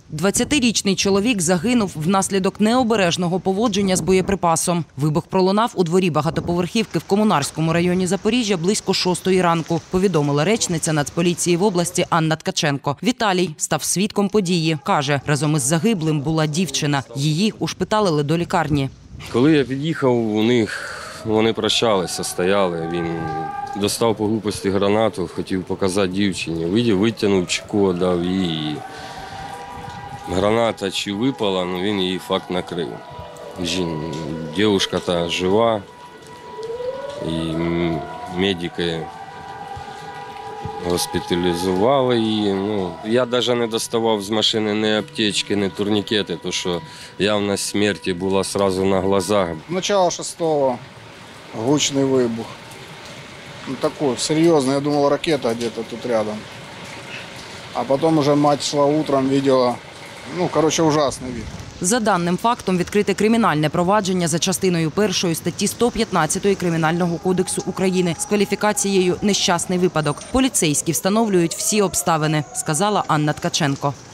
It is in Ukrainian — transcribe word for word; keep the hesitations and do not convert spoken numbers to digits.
двадцятирічний чоловік загинув внаслідок необережного поводження з боєприпасом. Вибух пролунав у дворі багатоповерхівки в Комунарському районі Запоріжжя близько шостої ранку, повідомила речниця Нацполіції в області Анна Ткаченко. Віталій став свідком події. Каже, разом із загиблим була дівчина. Її ушпиталили до лікарні. Коли я під'їхав, у них вони прощалися, стояли. Він достав по глупості гранату, хотів показати дівчині. Видів, витягнув чеку, дав їй. Граната чи випала, але він її факт накрив. Дівчинка та жива, і медики госпіталізували її. Ну, я навіть не доставав з машини ні аптечки, ні турнікети, тому що явність смерті була одразу на глазах. Начало шестого, гучний вибух. Ну, такой серйозний, я думав, ракета где-то тут рядом. А потім вже мать йшла утром, видела, ну, короче, ужасний вид. За даним фактом відкрите кримінальне провадження за частиною першої статті сто п'ятнадцять Кримінального кодексу України з кваліфікацією «нещасний випадок». Поліцейські встановлюють всі обставини, сказала Анна Ткаченко.